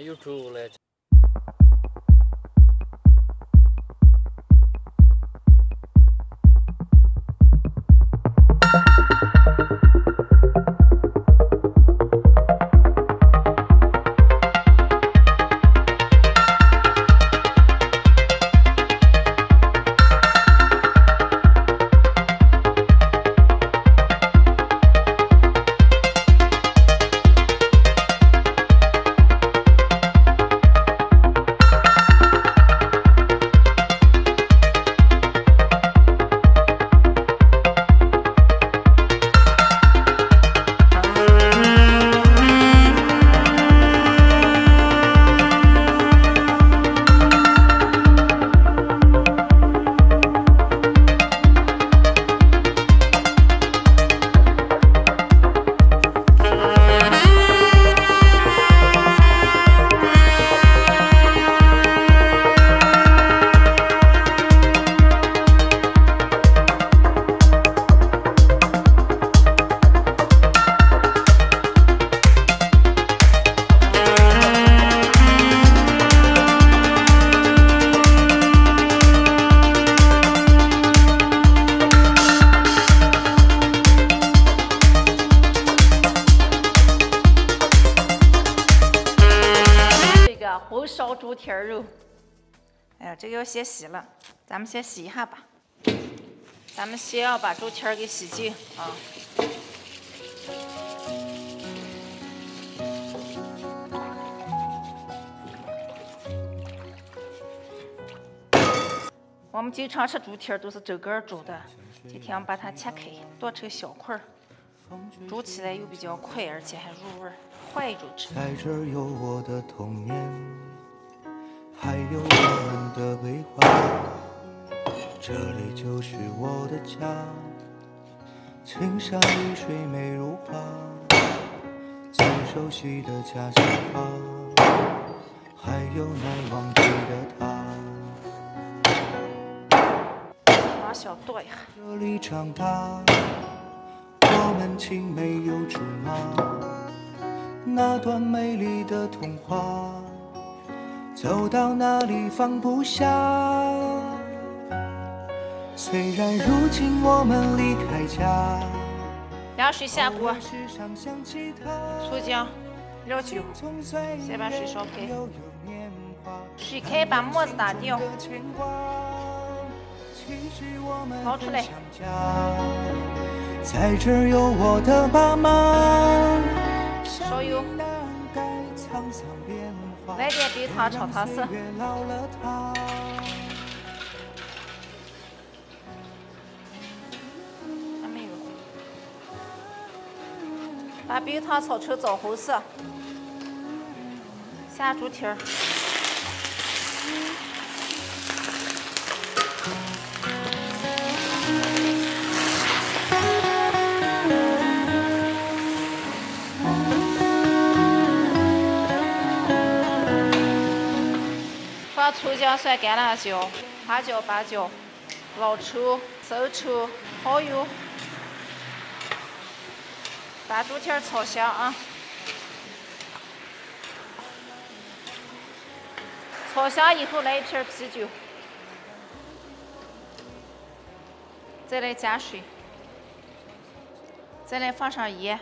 有粥了。 红烧猪蹄儿肉，哎呀，这个要先洗了，咱们先洗一下吧。咱们先要把猪蹄儿给洗净啊。我们经常吃猪蹄儿都是整个煮的，今天我们把它切开，剁成小块儿，煮起来又比较快，而且还入味儿，换一种吃。 在这儿有我的童年，还有我们的悲欢，这里就是我的家。青山绿水美如画，最熟悉的家乡话，还有难忘记的他。 把小剁一下。 这里长大，我们青梅有竹马，那段美丽的童话，走到哪里放不下。虽然如今我们离开家， 凉水下锅，醋姜、料酒，先把水烧开，水开把沫子打掉，捞出来。 在这儿有我的爸妈， 烧油，来点白糖炒糖色。还没有。把白糖炒成枣红色。下猪蹄儿。放葱姜蒜干辣椒、花椒、八角、老抽、生抽、蚝油，把猪蹄儿炒香啊！炒香以后来一瓶啤酒，再来加水，再来放上盐，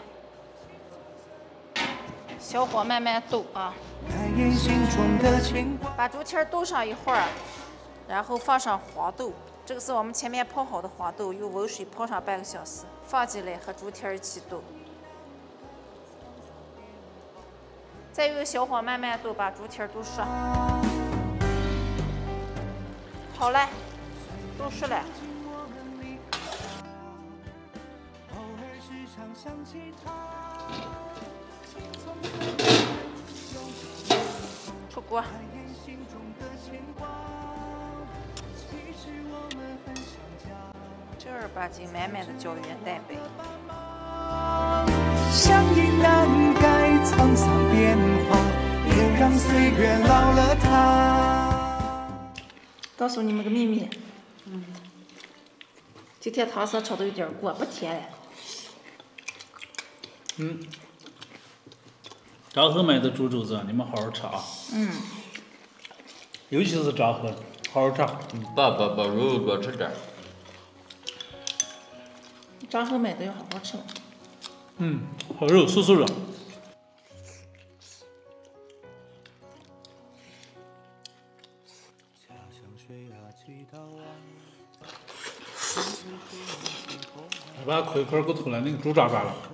小火慢慢抖啊。把猪蹄儿炖上一会儿，然后放上黄豆，这个是我们前面泡好的黄豆，用温水泡上半个小时，放进来和猪蹄儿一起炖。再用小火慢慢炖，把猪蹄儿炖熟。好了，炖熟了。出锅。正儿八经满满的胶原蛋白。 相依难改沧桑变化，别让岁月老了他。 告诉你们个秘密，今天糖色炒的有点过，不甜了。 昭和卖的猪肘子，你们好好吃啊。尤其是昭和，好好吃。 不，肉多吃点。 昭和卖的要好好吃。 好肉，酥酥肉。把亏块给吐了，那个猪爪爪了。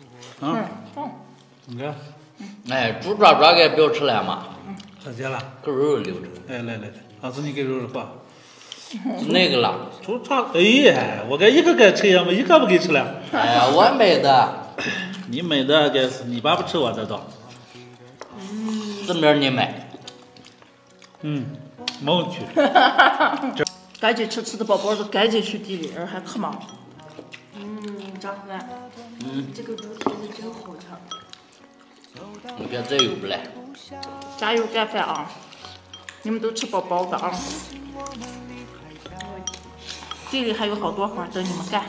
你看。 哎，猪爪爪给不要吃了嘛。 再见了。 给肉留着。 哎，来，老子你给肉肉吧。 那个了。 猪爪，哎呀，我该一个该吃呀，我一个不给吃了。 哎呀，我买的。 你买的该是你爸不吃我这道。 这面你买。 没问题。 赶紧吃的饱饱的，赶紧去地里，还可忙。 张哥，这个猪蹄子真好吃。 你别再有不来。 加油干饭啊！你们都吃饱饱的啊！地里还有好多活等你们干。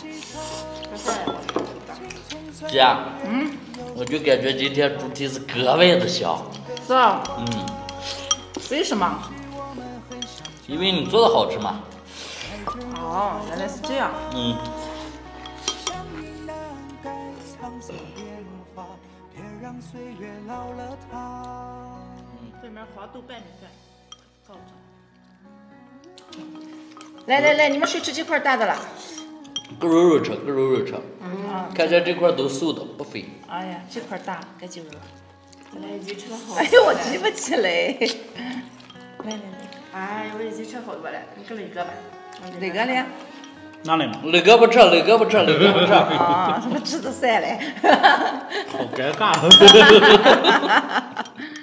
姐，我就感觉今天猪蹄子格外的香。 是啊。为什么？ 因为你做的好吃嘛。 哦，原来是这样。对面黄豆拌米饭，好吃。来，你们谁吃这块大的了？ 给肉肉吃。看见这块都瘦的，不肥。 哎呀，这块大，该就肉。 来，已经吃了好。 哎呦，我提不起来。来。 哎，我已经吃好多了，你给了一个吧。 哪个呢？ 哪来嘛？ 那个不吃。 啊，什么吃的散嘞？ 好尴尬。